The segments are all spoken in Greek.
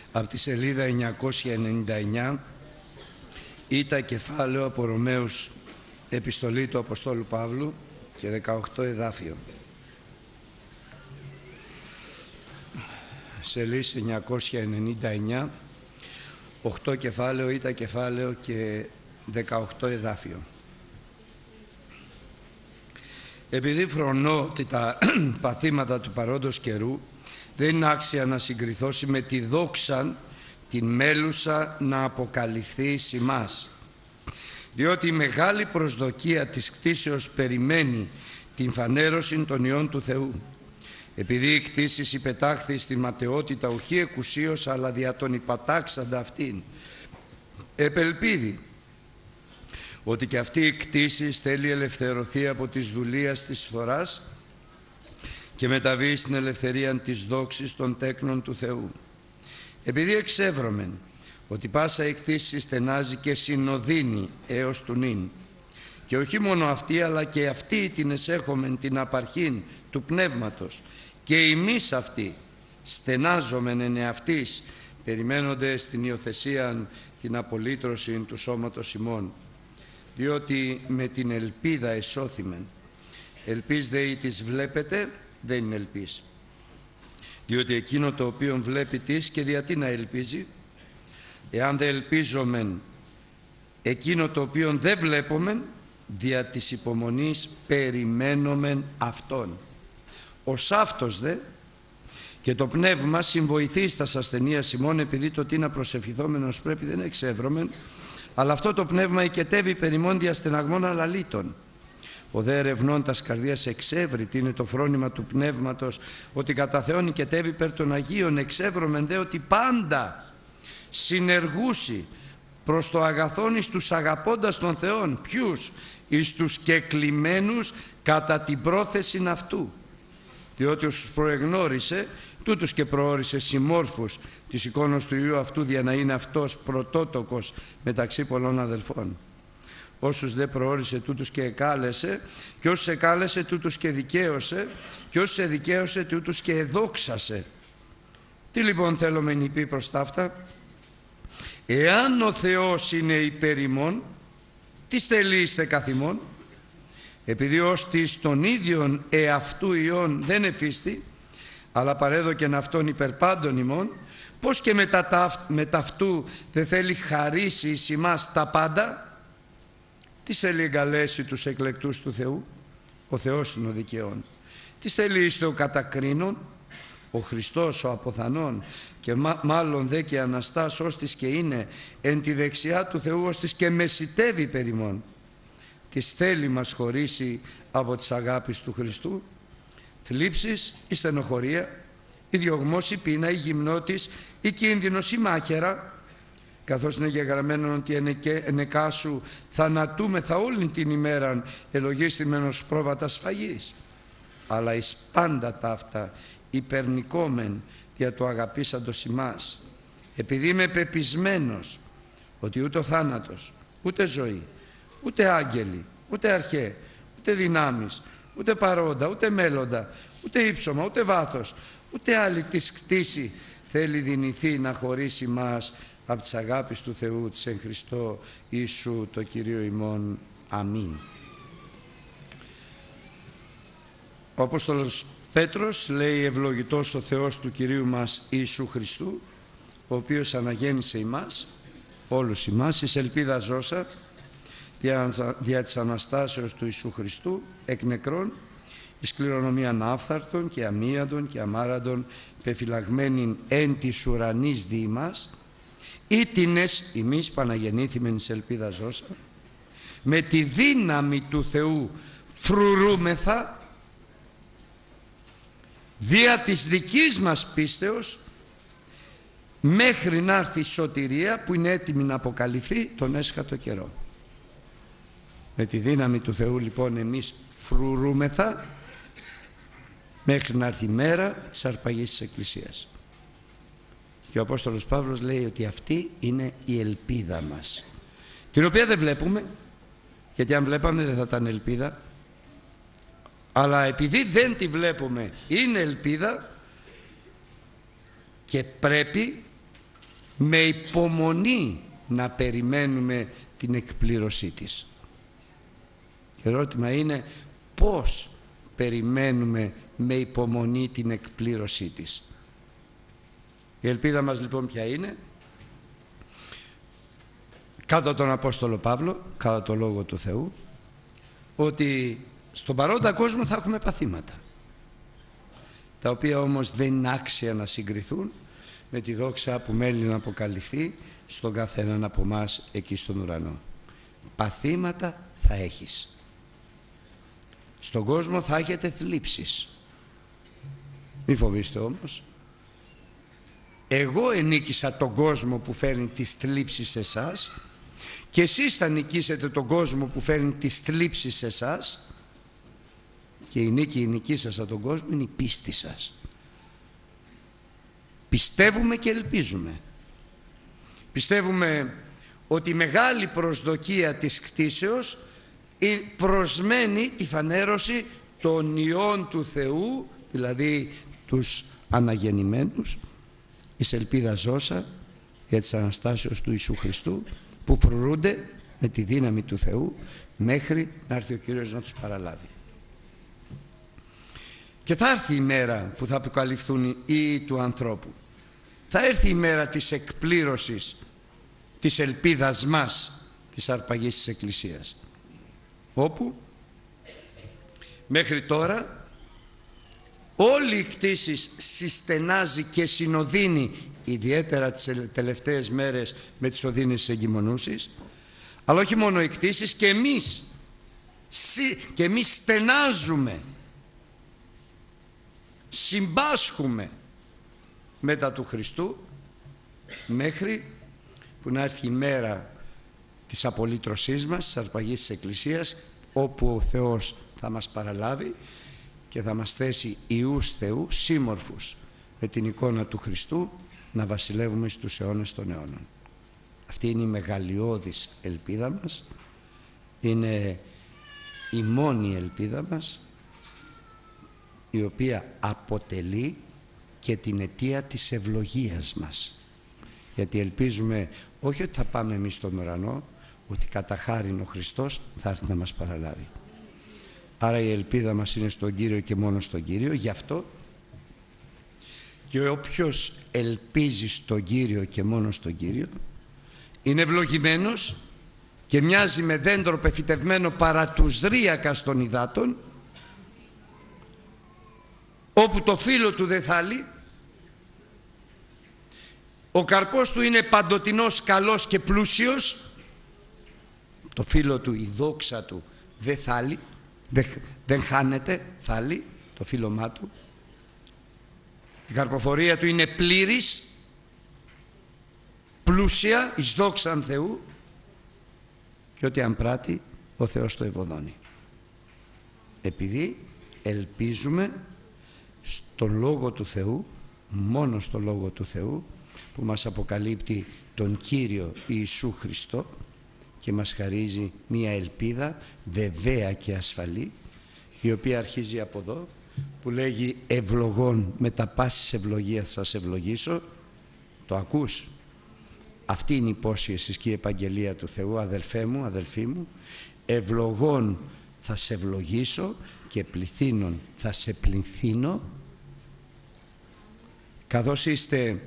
από τη σελίδα 999, Ήτα κεφάλαιο από Ρωμαίους, επιστολή του Αποστόλου Παύλου και 18 εδάφιο. Σελίδα 999, 8 κεφάλαιο, Ήτα κεφάλαιο και 18 εδάφιο. Επειδή φρονώ ότι τα παθήματα του παρόντος καιρού δεν είναι άξια να συγκριθώσει με τη δόξαν την μέλουσα να αποκαλυφθεί εις ημάς, διότι η μεγάλη προσδοκία της κτήσεως περιμένει την φανέρωση των ιών του Θεού. Επειδή η κτήσης υπετάχθη στη ματαιότητα οχι εκουσίως, αλλά δια τον υπατάξαντα αυτήν, επελπίδη ότι και αυτή η κτήση θέλει ελευθερωθεί από της δουλείας της φθοράς και μεταβεί στην ελευθερία της δόξης των τέκνων του Θεού. Επειδή εξεύρωμεν ότι πάσα η κτήση στενάζει και συνοδύνει έως του νυν, και όχι μόνο αυτή, αλλά και αυτή την εσέχομεν την απαρχήν του πνεύματος, και εμείς αυτοί στενάζομεν εν εαυτής, περιμένοντες την υιοθεσίαν την απολύτρωση του σώματος ημών, διότι με την ελπίδα εσώθημεν. Ελπίς δε ή της βλέπετε, δεν είναι ελπίς, διότι εκείνο το οποίο βλέπει της και διατί να ελπίζει; Εάν δεν ελπίζομεν εκείνο το οποίο δεν βλέπομεν, δια της υπομονής περιμένομεν αυτόν. Ως αυτός δε και το πνεύμα συμβοηθεί στα ασθενείας ημών, επειδή το τι να προσευχηθόμενος πρέπει δεν εξεύρωμεν, αλλά αυτό το πνεύμα οικετεύει περιμών διαστεναγμών αλαλήτων. Ο δε ερευνών τας καρδίας εξεύρει τι είναι το φρόνημα του πνεύματος, ότι κατά Θεόν οικετεύει περ των Αγίων, εξεύρωμεν δε ότι πάντα συνεργούσι προς το αγαθόν εις τους αγαπώντας των Θεών. Ποιους? Εις τους κεκλημένους κατά την πρόθεση αυτού. Διότι όσους προεγνώρισε, τούτους και προόρισε συμμόρφους της εικόνος του Υιού αυτού, για να είναι αυτός πρωτότοκος μεταξύ πολλών αδελφών. Όσους δεν προόρισε, τούτους και εκάλεσε, και όσους εκάλεσε, τούτους και δικαίωσε, και όσους εδικαίωσε, τούτους και εδόξασε. Τι λοιπόν θέλουμε να πει προς τα αυτά? Εάν ο Θεός είναι υπέρ ημών, τι στελείστε καθ' ημών? Επειδή ώστις τον ίδιον εαυτού ιών δεν εφίστη, αλλά παρέδοκεν αυτόν υπέρ πάντων ημών, πως και μετά αυτού δεν θέλει χαρίσει εις ημάς τα πάντα? Τι θέλει εγκαλέσει τους εκλεκτούς του Θεού? Ο Θεός είναι ο δικαιών. Τι θέλει είστε ο κατακρίνων? Ο Χριστός ο αποθανών, και μάλλον δε και Αναστάς, ώστις και είναι εν τη δεξιά του Θεού, ώστις και μεσιτεύει περιμών. Τις θέλει μας χωρίσει από τις αγάπης του Χριστού? Θλίψεις ή στενοχωρία, ή διωγμός ή πείνα, ή γυμνότης, ή κίνδυνος, ή μάχαιρα, καθώς είναι γεγραμμένο ότι ενεκάσου θανατούμεθα όλη την ημέραν, ελογίστημενος πρόβατα σφαγής. Αλλά εις πάντα ταύτα υπερνικόμεν δια το αγαπήσαντος ημάς, επειδή είμαι πεπισμένος ότι ούτε ο θάνατος, ούτε ζωή, ούτε άγγελοι, ούτε αρχαί, ούτε δυνάμεις, ούτε παρόντα, ούτε μέλλοντα, ούτε ύψωμα, ούτε βάθος, ούτε άλλη της κτήση θέλει δυνηθεί να χωρίσει μας από τις αγάπης του Θεού της εν Χριστώ Ιησού το Κυρίο ημών. Αμήν. Ο Απόστολος Πέτρος λέει: ευλογητός ο Θεός του Κυρίου μας Ιησού Χριστού, ο οποίος αναγέννησε ημάς, όλους ημάς, εις ελπίδα ζώσα, δια της Αναστάσεως του Ιησού Χριστού εκ νεκρών, εις κληρονομίαν άφθαρτων και αμίαντων και αμάραντων, πεφυλαγμένην εν της ουρανής δι' ημάς, ήτινες ημείς παναγεννήθημεν εις ελπίδα ζώσα, με τη δύναμη του Θεού φρουρούμεθα, δια της δικής μας πίστεως, μέχρι να έρθει η σωτηρία που είναι έτοιμη να αποκαλυφθεί τον έσχατο καιρό. Με τη δύναμη του Θεού λοιπόν εμείς φρουρούμεθα μέχρι να έρθει η μέρα της αρπαγής της Εκκλησίας. Και ο Απόστολος Παύλος λέει ότι αυτή είναι η ελπίδα μας, την οποία δεν βλέπουμε, γιατί αν βλέπαμε δεν θα ήταν ελπίδα, αλλά επειδή δεν τη βλέπουμε είναι ελπίδα, και πρέπει με υπομονή να περιμένουμε την εκπλήρωσή της. Το ερώτημα είναι πώς περιμένουμε με υπομονή την εκπλήρωσή της. Η ελπίδα μας λοιπόν ποια είναι? Κατά τον Απόστολο Παύλο, κατά το Λόγο του Θεού, ότι στον παρόντα κόσμο θα έχουμε παθήματα, τα οποία όμως δεν είναι άξια να συγκριθούν με τη δόξα που μένει να αποκαλυφθεί στον καθέναν από εμάς εκεί στον ουρανό. Παθήματα θα έχεις. Στον κόσμο θα έχετε θλίψεις. Μη φοβήστε όμως. Εγώ ενίκησα τον κόσμο που φέρνει τις θλίψεις σε εσάς και εσείς θα νικήσετε τον κόσμο που φέρνει τις θλίψεις σε εσάς, και η νίκη σας από τον κόσμο είναι η πίστη σας. Πιστεύουμε και ελπίζουμε. Πιστεύουμε ότι η μεγάλη προσδοκία της κτήσεως προσμένει τη φανέρωση των ιών του Θεού, δηλαδή τους αναγεννημένους, εις ελπίδα ζώσα για της Αναστάσεως του Ιησού Χριστού, που φρουρούνται με τη δύναμη του Θεού μέχρι να έρθει ο Κύριος να τους παραλάβει. Και θα έρθει η μέρα που θα αποκαλυφθούν οι ιοί του ανθρώπου. Θα έρθει η μέρα της εκπλήρωσης της ελπίδας μας, της αρπαγής της Εκκλησίας, όπου μέχρι τώρα όλη η κτήση συστενάζει και συνοδύνει, ιδιαίτερα τις τελευταίες μέρες με τις οδύνες της εγκυμονούσης, αλλά όχι μόνο οι κτήσεις, και εμείς στενάζουμε, συμπάσχουμε μετά του Χριστού, μέχρι που να έρθει η μέρα της απολύτρωσής μας, της αρπαγής της Εκκλησίας, όπου ο Θεός θα μας παραλάβει και θα μας θέσει ιούς Θεού, σύμμορφους με την εικόνα του Χριστού, να βασιλεύουμε στους αιώνες των αιώνων. Αυτή είναι η μεγαλειώδης ελπίδα μας, είναι η μόνη ελπίδα μας, η οποία αποτελεί και την αιτία της ευλογίας μας. Γιατί ελπίζουμε όχι ότι θα πάμε εμείς στον ουρανό, ότι κατά χάριν ο Χριστός θα έρθει να μας παραλάβει. Άρα η ελπίδα μας είναι στον Κύριο και μόνο στον Κύριο. Γι' αυτό και όποιος ελπίζει στον Κύριο και μόνο στον Κύριο είναι ευλογημένος και μοιάζει με δέντρο πεφυτευμένο παρά τους ρύακας των υδάτων, όπου το φύλλο του δεν θάλει, ο καρπός του είναι παντοτινός, καλός και πλούσιος, το φύλλο του, η δόξα του δεν θάλει, δεν χάνεται, θάλει το φύλλωμά του, η καρποφορία του είναι πλήρης, πλούσια εις δόξαν Θεού, και ό,τι αν πράττει ο Θεός το ευωδώνει, επειδή ελπίζουμε στον Λόγο του Θεού, μόνο στον Λόγο του Θεού, που μας αποκαλύπτει τον Κύριο Ιησού Χριστό και μας χαρίζει μία ελπίδα βεβαία και ασφαλή, η οποία αρχίζει από εδώ, που λέγει ευλογών με τα πάσης ευλογίας θα σε ευλογήσω. Το ακούς? Αυτή είναι η υπόσχεση και η επαγγελία του Θεού, αδελφέ μου, αδελφή μου. Ευλογών θα σε ευλογήσω και πληθύνων θα σε πληθύνω, καθώς είστε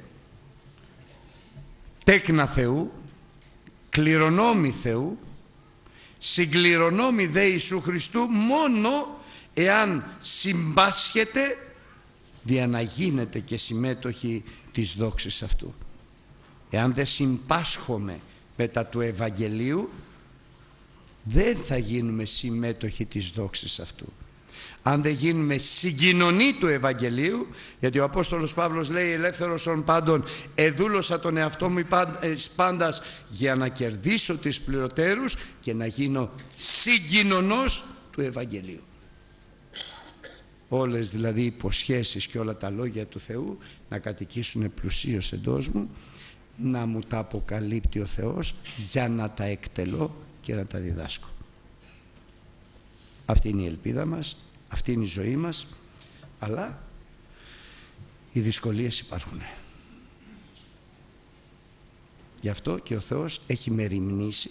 τέκνα Θεού, κληρονόμοι Θεού, συγκληρονόμοι δε Ιησού Χριστού, μόνο εάν συμπάσχετε δια να γίνετε και συμμέτοχοι της δόξης αυτού. Εάν δεν συμπάσχομαι μετά του Ευαγγελίου, δεν θα γίνουμε συμμέτοχοι της δόξης αυτού. Αν δεν γίνουμε συγκοινωνοί του Ευαγγελίου, γιατί ο Απόστολος Παύλος λέει ελεύθερος ον πάντων εδούλωσα τον εαυτό μου πάντας για να κερδίσω τις πληρωτέρους και να γίνω συγκοινωνός του Ευαγγελίου. Όλες δηλαδή οι υποσχέσεις και όλα τα λόγια του Θεού να κατοικήσουν πλουσίως εντός μου, να μου τα αποκαλύπτει ο Θεός για να τα εκτελώ και να τα διδάσκω. Αυτή είναι η ελπίδα μας, αυτή είναι η ζωή μας, αλλά οι δυσκολίες υπάρχουν. Γι' αυτό και ο Θεός έχει μεριμνήσει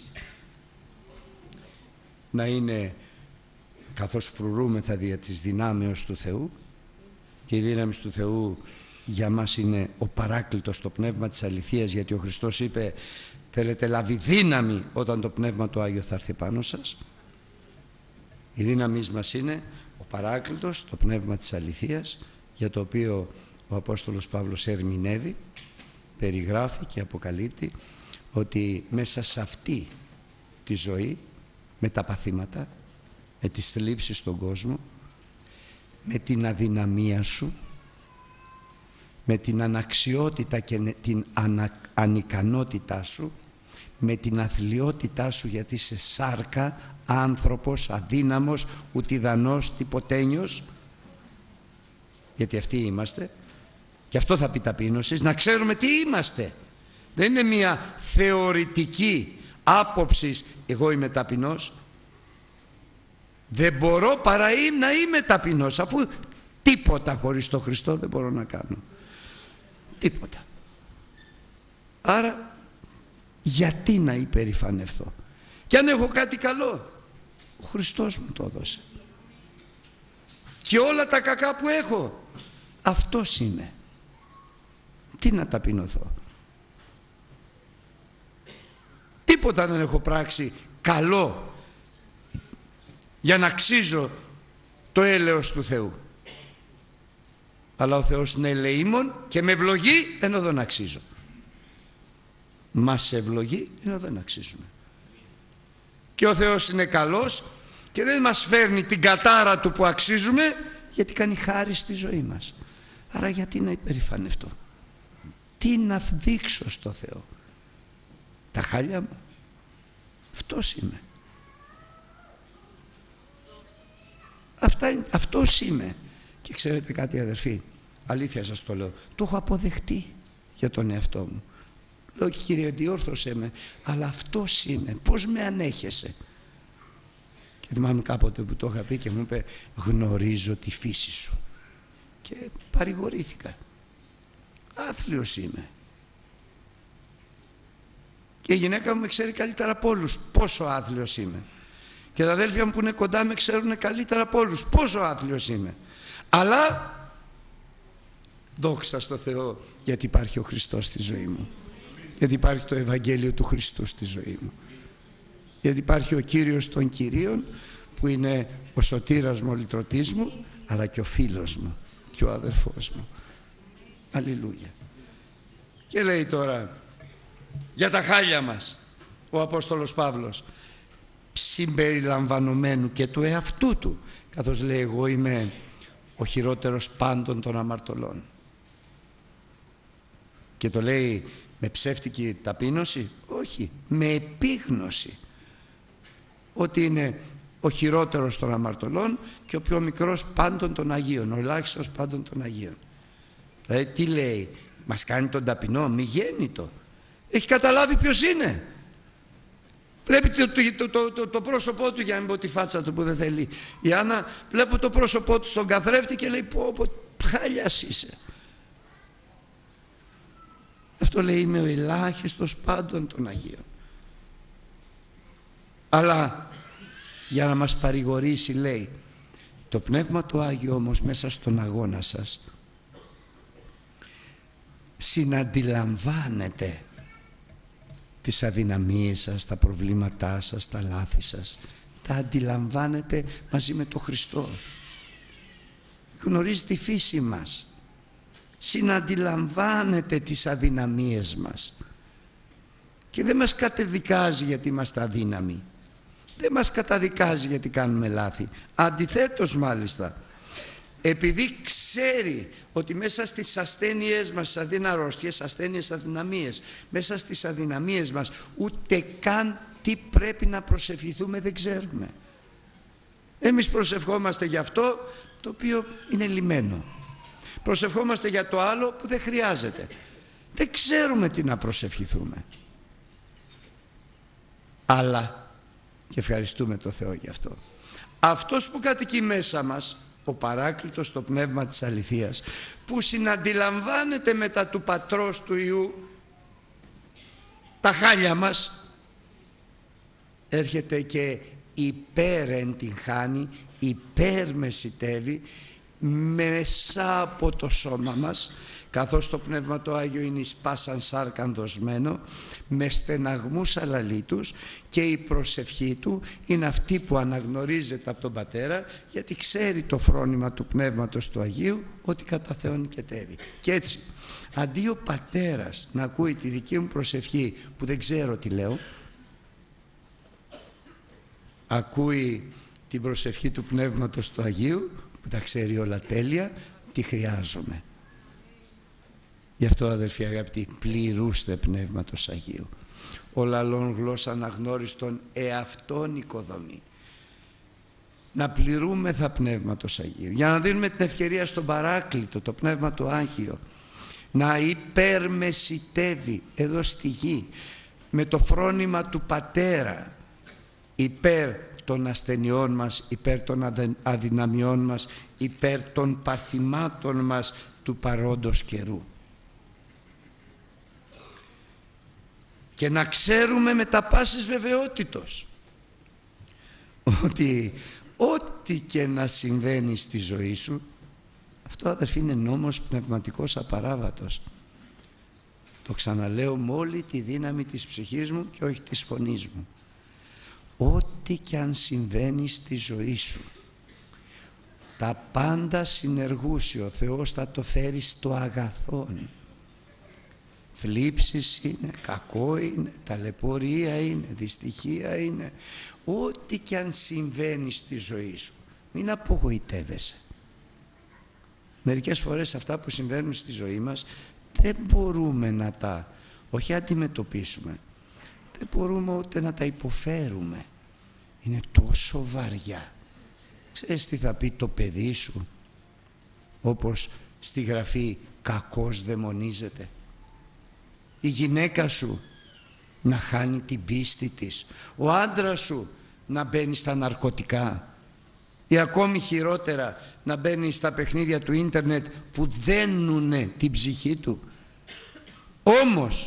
να είναι, καθώς φρουρούμεθα δια της δυνάμεως του Θεού, και η δύναμη του Θεού για μας είναι ο Παράκλητος, το Πνεύμα της αληθείας, γιατί ο Χριστός είπε θέλετε λάβει δύναμη όταν το Πνεύμα το Άγιο θα έρθει πάνω σας. Η δύναμη μας είναι ο Παράκλητος, το Πνεύμα της αληθείας, για το οποίο ο Απόστολος Παύλος ερμηνεύει, περιγράφει και αποκαλύπτει ότι μέσα σε αυτή τη ζωή, με τα παθήματα, με τις θλίψεις στον κόσμο, με την αδυναμία σου, με την αναξιότητα και την ανικανότητά σου, με την αθλιότητά σου, γιατί είσαι σάρκα, άνθρωπος, αδύναμος, ουτιδανός, τυποτένιος, γιατί αυτοί είμαστε, και αυτό θα πει ταπείνωση, να ξέρουμε τι είμαστε. Δεν είναι μια θεωρητική άποψη εγώ είμαι ταπεινός. Δεν μπορώ παρά να είμαι ταπεινός, αφού τίποτα χωρίς τον Χριστό δεν μπορώ να κάνω. Τίποτα. Άρα γιατί να υπερηφανευθώ? Και αν έχω κάτι καλό, ο Χριστός μου το έδωσε. Και όλα τα κακά που έχω, αυτός είμαι. Τι να ταπεινωθώ? Τίποτα δεν έχω πράξει καλό για να αξίζω το έλεος του Θεού. Αλλά ο Θεός είναι ελεήμων και με ευλογεί ενώ δεν αξίζω. Μας ευλογεί ενώ δεν αξίζουμε. Και ο Θεός είναι καλός και δεν μας φέρνει την κατάρα του που αξίζουμε, γιατί κάνει χάρη στη ζωή μας. Άρα γιατί να υπερηφανευτώ? Τι να δείξω στο Θεό? Τα χάλια μου? Αυτός είμαι. Αυτός είμαι. Και ξέρετε κάτι αδερφοί, αλήθεια σας το λέω, το έχω αποδεχτεί για τον εαυτό μου. Λέω Κύριε διόρθωσέ με, αλλά αυτός είμαι, πώς με ανέχεσαι? Και θυμάμαι κάποτε που το είχα πει και μου είπε γνωρίζω τη φύση σου, και παρηγορήθηκα. Άθλιος είμαι. Και η γυναίκα μου με ξέρει καλύτερα από όλους πόσο άθλιος είμαι. Και τα αδέλφια μου που είναι κοντά με ξέρουν καλύτερα από όλους πόσο άθλιος είμαι. Αλλά δόξα στο Θεό, γιατί υπάρχει ο Χριστός στη ζωή μου, γιατί υπάρχει το Ευαγγέλιο του Χριστού στη ζωή μου, γιατί υπάρχει ο Κύριος των Κυρίων που είναι ο σωτήρας μου, ο λυτρωτής μου, αλλά και ο φίλος μου και ο αδερφός μου. Αλληλούια. Και λέει τώρα για τα χάλια μας ο Απόστολος Παύλος, συμπεριλαμβανομένου και του εαυτού του, καθώς λέει εγώ είμαι ο χειρότερος πάντων των αμαρτωλών. Και το λέει με ψεύτικη ταπείνωση? Όχι, με επίγνωση ότι είναι ο χειρότερος των αμαρτωλών και ο πιο μικρός πάντων των Αγίων, ο ελάχιστος πάντων των Αγίων. Δηλαδή τι λέει? Μας κάνει τον ταπεινό, μη γέννητο. Έχει καταλάβει ποιος είναι. Βλέπει το πρόσωπό του, για να μην πω τη φάτσα του που δεν θέλει η Άννα, βλέπω το πρόσωπό του στον καθρέφτη και λέει πω χάλιας είσαι. Αυτό λέει είμαι ο ελάχιστος πάντων των Αγίων. Αλλά για να μας παρηγορήσει λέει το Πνεύμα του Άγιο όμως μέσα στον αγώνα σας συναντιλαμβάνεται τις αδυναμίες σας, τα προβλήματά σας, τα λάθη σας. Τα αντιλαμβάνετε μαζί με τον Χριστό. Γνωρίζει τη φύση μας. Συναντιλαμβάνετε τις αδυναμίες μας. Και δεν μας κατεδικάζει γιατί είμαστε αδύναμοι. Δεν μας καταδικάζει γιατί κάνουμε λάθη. Αντιθέτως μάλιστα, επειδή ξέρει ότι μέσα στις ασθένειές μας, στις αρρώστιες, ασθένειες, αδυναμίες, μέσα στις αδυναμίες μας ούτε καν τι πρέπει να προσευχηθούμε δεν ξέρουμε. Εμείς προσευχόμαστε για αυτό το οποίο είναι λυμένο. Προσευχόμαστε για το άλλο που δεν χρειάζεται. Δεν ξέρουμε τι να προσευχηθούμε. Αλλά, και ευχαριστούμε το Θεό γι' αυτό, αυτός που κατοικεί μέσα μας, ο Παράκλητος, το Πνεύμα της αληθείας, που συναντιλαμβάνεται μετά του Πατρός του Υιού τα χάλια μας, έρχεται και υπερεντυχάνει, υπερμεσιτεύει μέσα από το σώμα μας, καθώς το Πνεύμα το Άγιο είναι εις πάσαν σάρκαν δοσμένο, με στεναγμούς αλαλίτους, και η προσευχή του είναι αυτή που αναγνωρίζεται από τον Πατέρα, γιατί ξέρει το φρόνημα του Πνεύματος του Αγίου ότι κατά Θεόν νικετεύει. Και έτσι, αντί ο Πατέρας να ακούει τη δική μου προσευχή που δεν ξέρω τι λέω, ακούει την προσευχή του Πνεύματος του Αγίου που τα ξέρει όλα τέλεια, τι χρειάζομαι. Γι' αυτό, αδελφοί αγαπητοί, πληρούστε Πνεύματος Αγίου. Ο λαλών γλώσσα αναγνώριστον εαυτόν οικοδομή. Να πληρούμεθα Πνεύματος Αγίου, για να δίνουμε την ευκαιρία στον Παράκλητο, το Πνεύμα το Άγιο, να υπερμεσιτεύει εδώ στη γη με το φρόνημα του Πατέρα υπέρ των ασθενειών μας, υπέρ των αδυναμιών μας, υπέρ των παθημάτων μας του παρόντος καιρού. Και να ξέρουμε με τα πάσης βεβαιότητος ότι ό,τι και να συμβαίνει στη ζωή σου, αυτό, αδερφοί, είναι νόμος πνευματικός απαράβατος. Το ξαναλέω με όλη τη δύναμη της ψυχής μου και όχι της φωνής μου. Ό,τι και αν συμβαίνει στη ζωή σου, τα πάντα συνεργούσι ο Θεός θα το φέρει στο αγαθόν. Θλίψεις είναι, κακό είναι, ταλαιπωρία είναι, δυστυχία είναι. Ό,τι και αν συμβαίνει στη ζωή σου, μην απογοητεύεσαι. Μερικές φορές αυτά που συμβαίνουν στη ζωή μας δεν μπορούμε να τα, όχι αντιμετωπίσουμε, δεν μπορούμε ούτε να τα υποφέρουμε. Είναι τόσο βαριά. Ξέρεις τι θα πει το παιδί σου, όπως στη Γραφή κακός δαιμονίζεται? Η γυναίκα σου να χάνει την πίστη της, ο άντρας σου να μπαίνει στα ναρκωτικά, ή ακόμη χειρότερα να μπαίνει στα παιχνίδια του ίντερνετ που δένουνε την ψυχή του. Όμως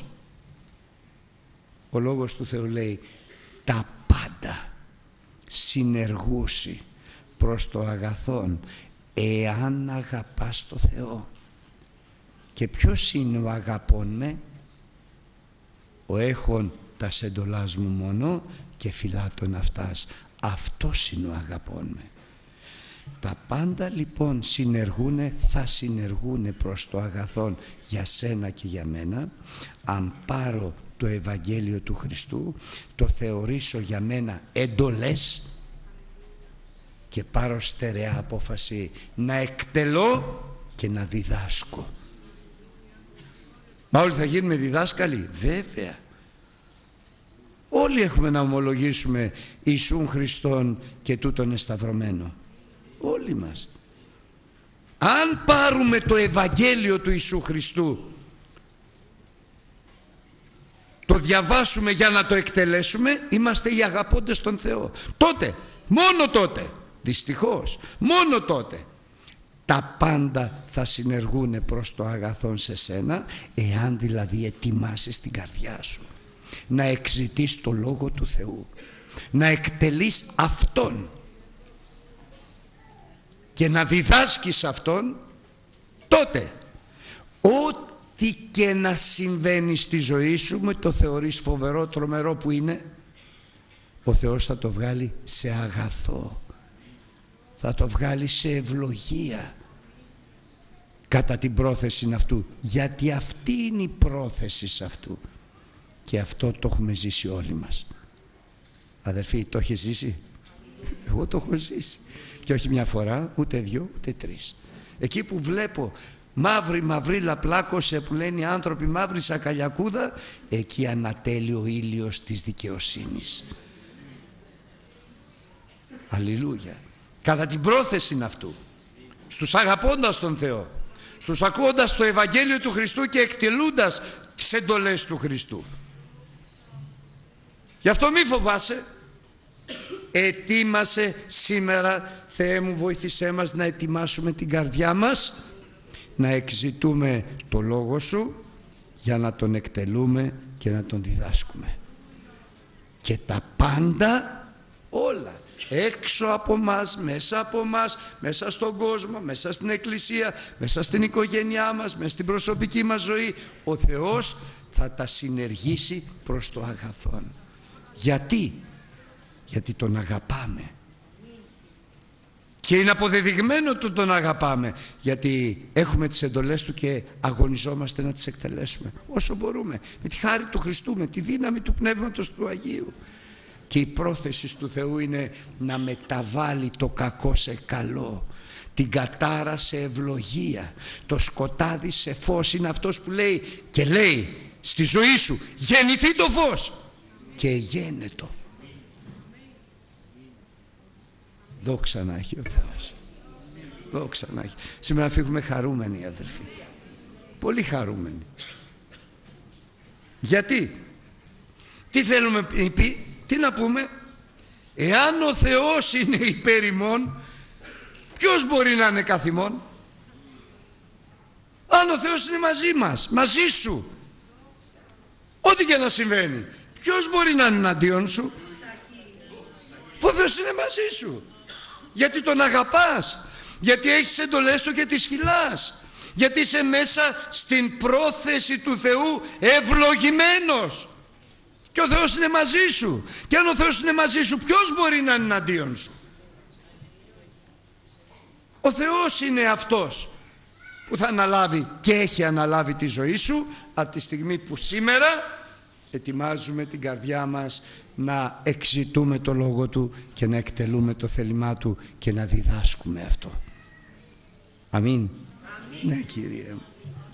ο Λόγος του Θεού λέει τα πάντα συνεργούσι προς το αγαθόν εάν αγαπάς το Θεό. Και ποιος είναι ο αγαπών με? Ο έχων τα σεντολάς μου μόνο και φυλάτων αυτάς. Αυτός είναι ο αγαπών με. Τα πάντα λοιπόν συνεργούνε, θα συνεργούνε προς το αγαθόν για σένα και για μένα, αν πάρω το Ευαγγέλιο του Χριστού, το θεωρήσω για μένα εντολές και πάρω στερεά απόφαση να εκτελώ και να διδάσκω. Μα όλοι θα γίνουμε διδάσκαλοι? Βέβαια. Όλοι έχουμε να ομολογήσουμε Ιησούν Χριστόν και τούτον εσταυρωμένο. Όλοι μας. Αν πάρουμε το Ευαγγέλιο του Ιησού Χριστού, το διαβάσουμε για να το εκτελέσουμε, είμαστε οι αγαπώντες τον Θεό. Τότε, μόνο τότε, δυστυχώς, μόνο τότε τα πάντα θα συνεργούνε προς το αγαθόν σε σένα, εάν δηλαδή ετοιμάσεις την καρδιά σου να εξητείς το Λόγο του Θεού, να εκτελείς Αυτόν και να διδάσκεις Αυτόν. Τότε ό,τι και να συμβαίνει στη ζωή σου, με το θεωρείς φοβερό, τρομερό που είναι, ο Θεός θα το βγάλει σε αγαθό, θα το βγάλει σε ευλογία κατά την πρόθεση αυτού, γιατί αυτή είναι η πρόθεση σε αυτού. Και αυτό το έχουμε ζήσει όλοι μας. Αδερφοί, το έχεις ζήσει? Εγώ το έχω ζήσει. Και όχι μια φορά, ούτε δυο, ούτε τρεις. Εκεί που βλέπω μαύρη μαυρίλα πλάκωσε, που λένε οι άνθρωποι, μαύρη σακαλιακούδα, εκεί ανατέλει ο ήλιος της δικαιοσύνης. Αλληλούια. Κατά την πρόθεση αυτού, στους αγαπώντας τον Θεό, στους ακούοντας το Ευαγγέλιο του Χριστού και εκτελούντας τις εντολές του Χριστού. Γι' αυτό μη φοβάσαι. Ετοίμασε σήμερα, Θεέ μου βοήθησέ μας να ετοιμάσουμε την καρδιά μας, να εξητούμε το Λόγο Σου για να τον εκτελούμε και να τον διδάσκουμε. Και τα πάντα όλα, έξω από μας, μέσα από μας, μέσα στον κόσμο, μέσα στην εκκλησία, μέσα στην οικογένειά μας, μέσα στην προσωπική μας ζωή, ο Θεός θα τα συνεργήσει προς το αγαθόν. Γιατί? Γιατί τον αγαπάμε. Και είναι αποδεδειγμένο ότι τον αγαπάμε, γιατί έχουμε τις εντολές του και αγωνιζόμαστε να τις εκτελέσουμε όσο μπορούμε, με τη χάρη του Χριστού, με τη δύναμη του Πνεύματος του Αγίου. Και η πρόθεση του Θεού είναι να μεταβάλει το κακό σε καλό, την κατάρα σε ευλογία, το σκοτάδι σε φως. Είναι αυτός που λέει και λέει στη ζωή σου, γεννηθεί το φως και γένετο. Δόξα να έχει ο Θεός. Δόξα να έχει. Σήμερα φύγουμε χαρούμενοι, αδελφοί. Πολύ χαρούμενοι. Γιατί? Τι θέλουμε πει? Τι να πούμε? Εάν ο Θεός είναι υπέρ ημών, ποιος μπορεί να είναι καθ' ημών? Αν ο Θεός είναι μαζί μας, μαζί σου, ό,τι και να συμβαίνει, ποιος μπορεί να είναι εναντίον σου? Ο Θεός είναι μαζί σου, γιατί τον αγαπάς, γιατί έχεις εντολές του και τις φυλάς, γιατί είσαι μέσα στην πρόθεση του Θεού ευλογημένος. Και ο Θεός είναι μαζί σου. Και αν ο Θεός είναι μαζί σου, ποιος μπορεί να είναι εναντίον σου? Ο Θεός είναι αυτός που θα αναλάβει και έχει αναλάβει τη ζωή σου από τη στιγμή που σήμερα ετοιμάζουμε την καρδιά μας να εξητούμε το Λόγο Του και να εκτελούμε το θέλημά Του και να διδάσκουμε αυτό. Αμήν. Ναι, Κύριε μου.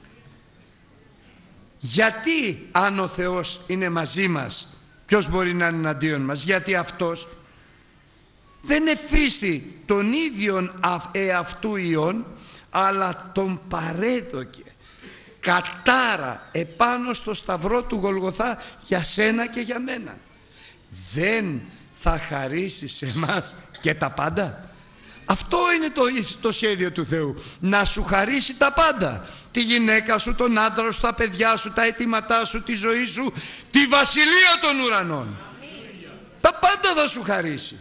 Γιατί αν ο Θεός είναι μαζί μας, ποιος μπορεί να είναι εναντίον μας? Γιατί αυτός δεν εφίστη τον ίδιον εαυτού ιών, αλλά τον παρέδωκε κατάρα επάνω στο σταυρό του Γολγοθά για σένα και για μένα. Δεν θα χαρίσει σε μας και τα πάντα? Αυτό είναι το σχέδιο του Θεού, να σου χαρίσει τα πάντα. Τη γυναίκα σου, τον άντρα σου, τα παιδιά σου, τα αιτήματά σου, τη ζωή σου, τη βασιλεία των ουρανών. Τα πάντα θα σου χαρίσει.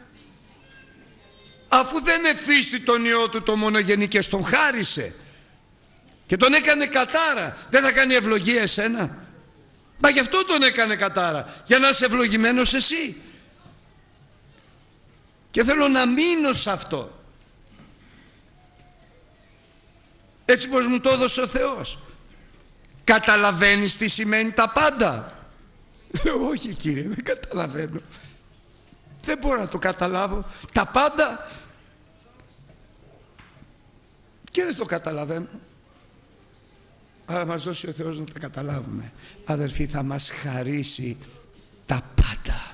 Αφού δεν εφίστη τον Υιό Του το μονογενή και στον χάρισε και τον έκανε κατάρα, δεν θα κάνει ευλογία εσένα? Μα γι' αυτό τον έκανε κατάρα, για να είσαι ευλογημένος εσύ. Και θέλω να μείνω σε αυτό. Έτσι πως μου το έδωσε ο Θεός. Καταλαβαίνεις τι σημαίνει τα πάντα? Λέω, όχι Κύριε, δεν καταλαβαίνω. Δεν μπορώ να το καταλάβω. Τα πάντα. Και δεν το καταλαβαίνω. Αλλά μας δώσει ο Θεός να τα καταλάβουμε. Αδελφοί, θα μας χαρίσει τα πάντα.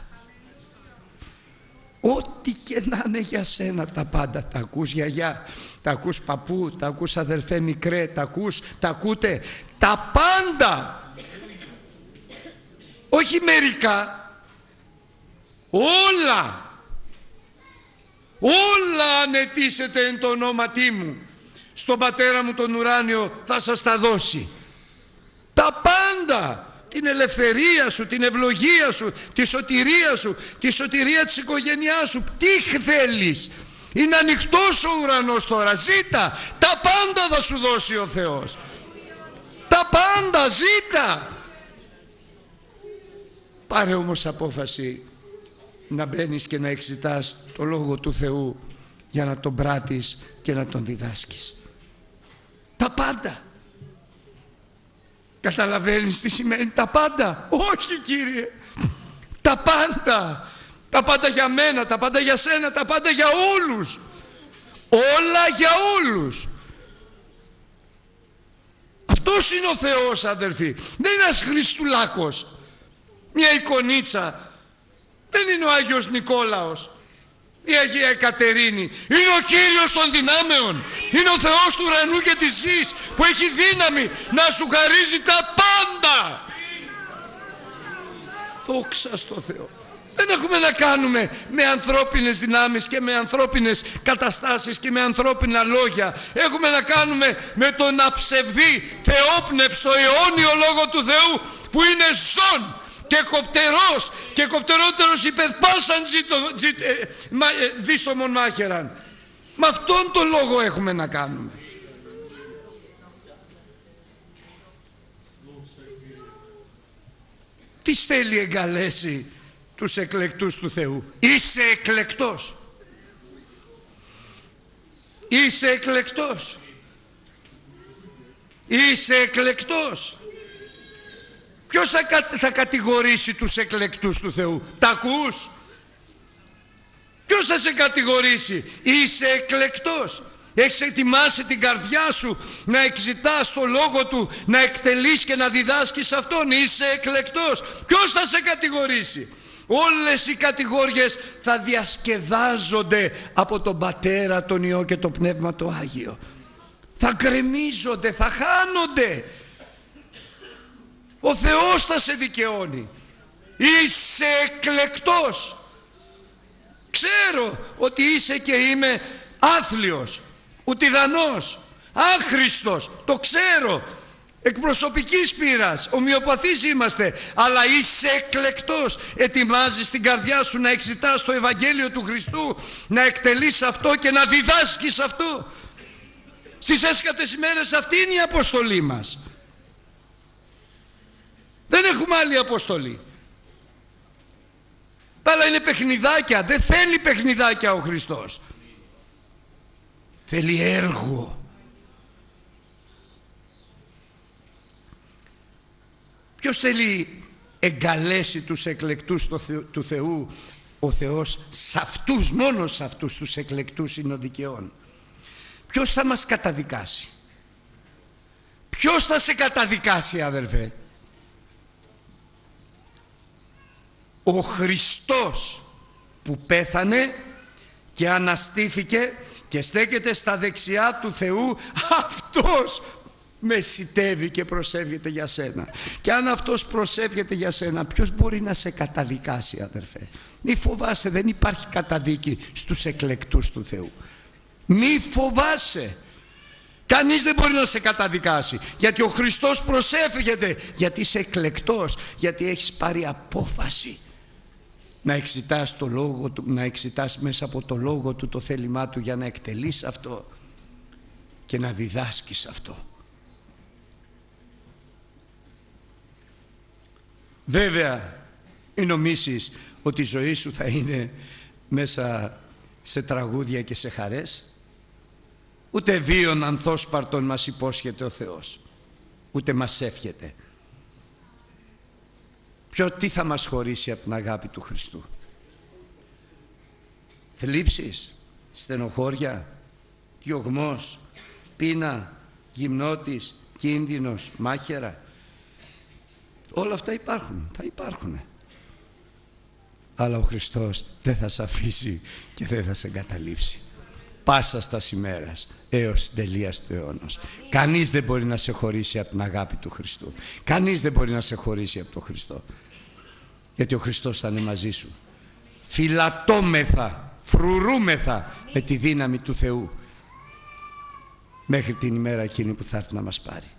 Ό,τι και να είναι για σένα τα πάντα. Τα ακούς γιαγιά, τα ακούς παππού, τα ακούς αδερφέ μικρέ, τα ακούτε. Τα πάντα. Όχι μερικά. Όλα. Όλα ανετήσετε εν το ονόματί μου, στον Πατέρα μου τον ουράνιο θα σας τα δώσει. Τα πάντα. Την ελευθερία σου, την ευλογία σου, τη σωτηρία σου, τη σωτηρία της οικογένειάς σου. Τι θέλεις? Είναι ανοιχτός ο ουρανός τώρα. Ζήτα. Τα πάντα θα σου δώσει ο Θεός. Τα πάντα. Ζήτα. Πάρε όμως απόφαση να μπαίνεις και να εξητάς το Λόγο του Θεού για να τον πράττεις και να τον διδάσκεις. Τα πάντα. Καταλαβαίνεις τι σημαίνει τα πάντα? Όχι Κύριε. Τα πάντα. Τα πάντα για μένα, τα πάντα για σένα, τα πάντα για όλους. Όλα για όλους. Αυτός είναι ο Θεός, αδερφοί. Δεν είναι ένας Χριστουλάκος, μια εικονίτσα. Δεν είναι ο Άγιος Νικόλαος, η Αγία Εκατερίνη. Είναι ο Κύριος των δυνάμεων. Είναι ο Θεός του ουρανού και της γης, που έχει δύναμη να σου χαρίζει τα πάντα. Δόξα στο Θεό. Δεν έχουμε να κάνουμε με ανθρώπινες δυνάμεις και με ανθρώπινες καταστάσεις και με ανθρώπινα λόγια. Έχουμε να κάνουμε με τον αψευδή, θεόπνευστο, αιώνιο Λόγο του Θεού, που είναι ζών και κοπτερός και κοπτερότερος υπερ πάσαν δίστομον μάχεραν. Με αυτόν τον λόγο έχουμε να κάνουμε. Τι θέλει εγκαλέσει τους εκλεκτούς του Θεού? Είσαι εκλεκτός. Είσαι εκλεκτός. Είσαι εκλεκτός. Ποιος θα κατηγορήσει τους εκλεκτούς του Θεού? Τα ακούς? Ποιος θα σε κατηγορήσει? Είσαι εκλεκτός. Έχεις ετοιμάσει την καρδιά σου να εξητάς το Λόγο Του, να εκτελείς και να διδάσκεις Αυτόν. Είσαι εκλεκτός. Ποιος θα σε κατηγορήσει? Όλες οι κατηγόριες θα διασκεδάζονται από τον Πατέρα, τον Υιό και το Πνεύμα το Άγιο. Θα γκρεμίζονται, θα χάνονται. Ο Θεός θα σε δικαιώνει. Είσαι εκλεκτός. Ξέρω ότι είσαι και είμαι άθλιος, ουτιδανός, άχρηστος. Το ξέρω. Εκ προσωπικής πείρας, ομοιοπαθείς είμαστε, αλλά είσαι εκλεκτός. Ετοιμάζεις την καρδιά σου να εξητάς το Ευαγγέλιο του Χριστού, να εκτελείς αυτό και να διδάσκεις αυτό. Στις έσκατες ημέρες αυτή είναι η αποστολή μας. Δεν έχουμε άλλη αποστολή. Τα άλλα είναι παιχνιδάκια. Δεν θέλει παιχνιδάκια ο Χριστός. Θέλει έργο. Ποιος θέλει εγκαλέσει τους εκλεκτούς του Θεού? Ο Θεός σε αυτούς, μόνο σε αυτούς τους εκλεκτούς είναι ο δικαιών. Ποιος θα μας καταδικάσει? Ποιος θα σε καταδικάσει, αδερφέ? Ο Χριστός που πέθανε και αναστήθηκε και στέκεται στα δεξιά του Θεού, αυτός μεσιτεύει και προσεύγεται για σένα. Και αν αυτός προσεύγεται για σένα, ποιος μπορεί να σε καταδικάσει, αδερφέ? Μη φοβάσαι, δεν υπάρχει καταδίκη στους εκλεκτούς του Θεού. Μη φοβάσαι. Κανείς δεν μπορεί να σε καταδικάσει, γιατί ο Χριστός προσεύγεται, γιατί είσαι εκλεκτός, γιατί έχεις πάρει απόφαση να εξητάς το Λόγο Του, να εξητάς μέσα από το Λόγο Του το θέλημά Του για να εκτελείς αυτό και να διδάσκεις αυτό. Βέβαια, μην νομίσεις ότι η ζωή σου θα είναι μέσα σε τραγούδια και σε χαρές. Ούτε βίων ανθόσπαρτων μας υπόσχεται ο Θεός, ούτε μας εύχεται. Τι θα μας χωρίσει από την αγάπη του Χριστού? Θλίψεις, στενοχώρια, διωγμός, πείνα, γυμνότης, κίνδυνος, μάχαιρα? Όλα αυτά υπάρχουν, θα υπάρχουν. Αλλά ο Χριστός δεν θα σε αφήσει και δεν θα σε εγκαταλείψει πάσα στας ημέρας έως την τελείας του αιώνος. Κανείς δεν μπορεί να σε χωρίσει από την αγάπη του Χριστού. Κανείς δεν μπορεί να σε χωρίσει από τον Χριστό, γιατί ο Χριστός θα είναι μαζί σου. Φυλατώμεθα, φρουρούμεθα με τη δύναμη του Θεού μέχρι την ημέρα εκείνη που θα έρθει να μας πάρει.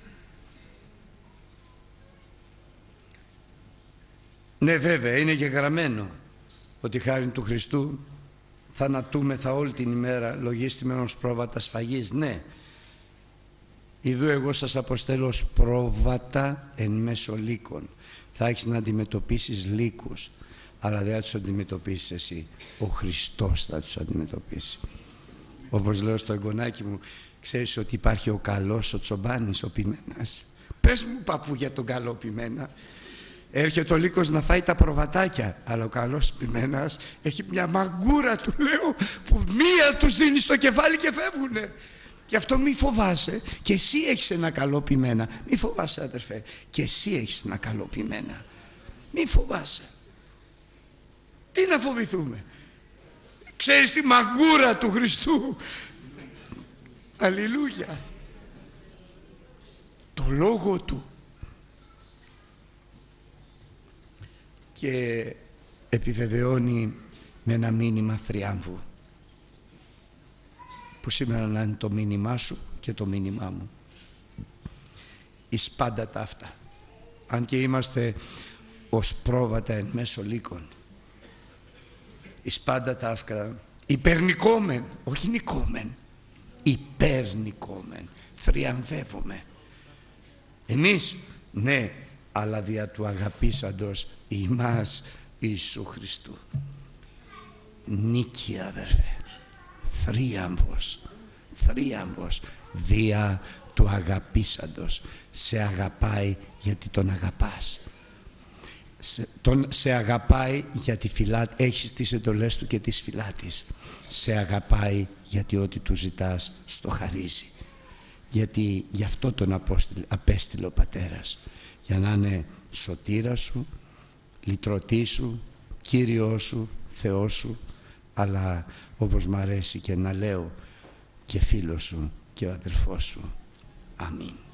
Ναι, βέβαια, είναι και γραμμένο ότι χάρη του Χριστού θανατούμεθα όλη την ημέρα λογίστημενος πρόβατα σφαγής. Ναι, ιδού εγώ σας αποστέλω ως πρόβατα εν μέσω λύκων. Θα έχεις να αντιμετωπίσεις λύκους, αλλά δεν θα τους αντιμετωπίσεις εσύ. Ο Χριστός θα τους αντιμετωπίσει. Όπως λέω στο εγγονάκι μου, ξέρεις ότι υπάρχει ο καλός, ο τσομπάνης, ο ποιμένας? Πες μου, παππού, για τον καλό πιμένα. Έρχεται ο λύκος να φάει τα προβατάκια, αλλά ο καλός ποιμένας έχει μια μαγκούρα, του λέω, που μία τους δίνει στο κεφάλι και φεύγουνε. Γι' αυτό μη φοβάσαι, και εσύ έχεις ένα καλό πιμένα. Μη φοβάσαι, αδερφέ, και εσύ έχεις ένα καλό πιμένα. Μη φοβάσαι. Τι να φοβηθούμε? Ξέρεις τη μαγκούρα του Χριστού? Αλληλούια. Το Λόγο Του. Και επιβεβαιώνει με ένα μήνυμα θριάμβου, που σήμερα να είναι το μήνυμά σου και το μήνυμά μου. Εις πάντα τα αυτά, αν και είμαστε ως πρόβατα εν μέσω λύκων, εις πάντα τα αυτά υπερνικόμεν, όχι νικόμεν, υπερνικόμεν, θριαμβεύομαι. Εμείς, ναι, αλλά δια του αγαπήσαντος ημάς Ιησού Χριστού. Νίκη, αδερφέ, θρίαμβος δια του αγαπήσαντος. Σε αγαπάει γιατί τον αγαπάς. Σε αγαπάει γιατί έχεις τις εντολές του και τις φυλάτεις. Σε αγαπάει γιατί ό,τι του ζητάς στο χαρίζει. Γιατί γι' αυτό τον απέστειλε ο Πατέρας, για να είναι σωτήρας σου, λυτρωτής σου, Κύριος σου, Θεός σου, αλλά όπως μ' αρέσει και να λέω, και φίλος σου και ο αδελφός σου. Αμήν.